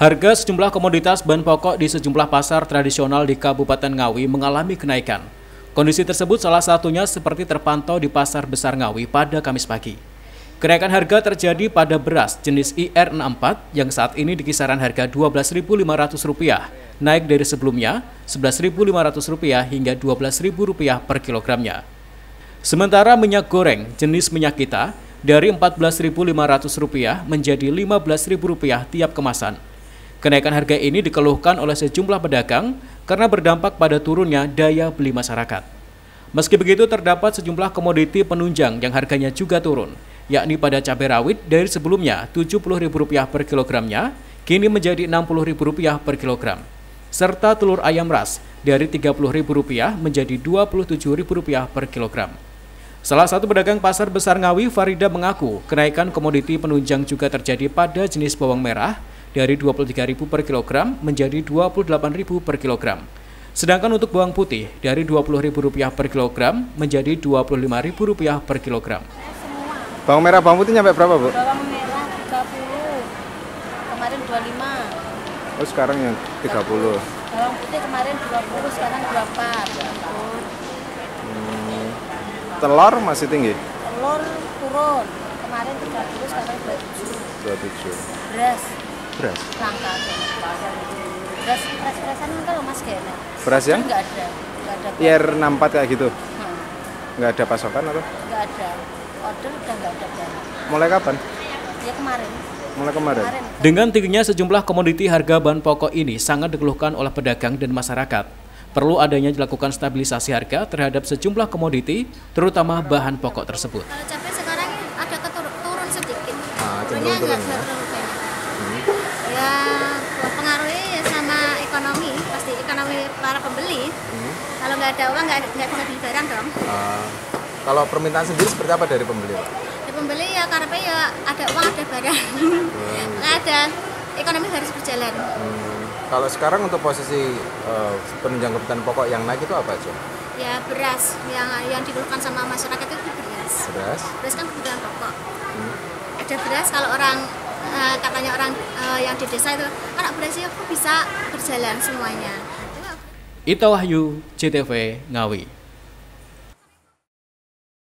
Harga sejumlah komoditas bahan pokok di sejumlah pasar tradisional di Kabupaten Ngawi mengalami kenaikan. Kondisi tersebut salah satunya seperti terpantau di Pasar Besar Ngawi pada Kamis pagi. Kenaikan harga terjadi pada beras jenis IR64 yang saat ini di kisaran harga Rp12.500, naik dari sebelumnya Rp11.500 hingga Rp12.000 per kilogramnya. Sementara minyak goreng jenis minyak kita dari Rp14.500 menjadi Rp15.000 tiap kemasan. Kenaikan harga ini dikeluhkan oleh sejumlah pedagang karena berdampak pada turunnya daya beli masyarakat. Meski begitu, terdapat sejumlah komoditi penunjang yang harganya juga turun, yakni pada cabai rawit dari sebelumnya Rp70.000 per kilogramnya, kini menjadi Rp60.000 per kilogram. Serta telur ayam ras dari Rp30.000 menjadi Rp27.000 per kilogram. Salah satu pedagang Pasar Besar Ngawi, Farida, mengaku kenaikan komoditi penunjang juga terjadi pada jenis bawang merah dari Rp23.000 per kilogram menjadi Rp28.000 per kilogram. Sedangkan untuk bawang putih dari Rp20.000 per kilogram menjadi Rp25.000 per kilogram. Bawang merah, bawang putih nyampe berapa, Bu? Bawang merah 30, kemarin 25. Oh, sekarang yang 30. Bawang putih kemarin 20, sekarang 24. Telur masih tinggi? Telur turun, kemarin 30, sekarang 27. 27. Beras? Langka. Beras pres-presan kalau Mas Gena. Beras yang? Enggak ada. IR64 kayak gitu? Nggak ada pasokan atau? Enggak ada. Order udah enggak ada. Mulai kapan? Ya kemarin. Mulai kemarin? Dengan tingginya sejumlah komoditi, harga bahan pokok ini sangat dikeluhkan oleh pedagang dan masyarakat. Perlu adanya dilakukan stabilisasi harga terhadap sejumlah komoditi, terutama bahan pokok tersebut. Kalau cabai sekarang ada turun sedikit. Cenderung turun ya? Ya pengaruhnya ya sama ekonomi, pasti ekonomi para pembeli. Kalau nggak ada uang nggak bisa beli barang dong. Kalau permintaan sendiri seperti apa dari pembeli, Pak? Ya, pembeli ya karena ya ada uang ada barang, nggak ada, ekonomi harus berjalan. Kalau sekarang untuk posisi penunjang kebutuhan pokok yang naik itu apa aja? Ya beras yang dikeluhkan sama masyarakat itu beras. Beras kan kebutuhan pokok. Ada beras kalau orang katanya orang yang di desa itu anak berasnya kok bisa berjalan semuanya. Ita Wahyu, CTV Ngawi.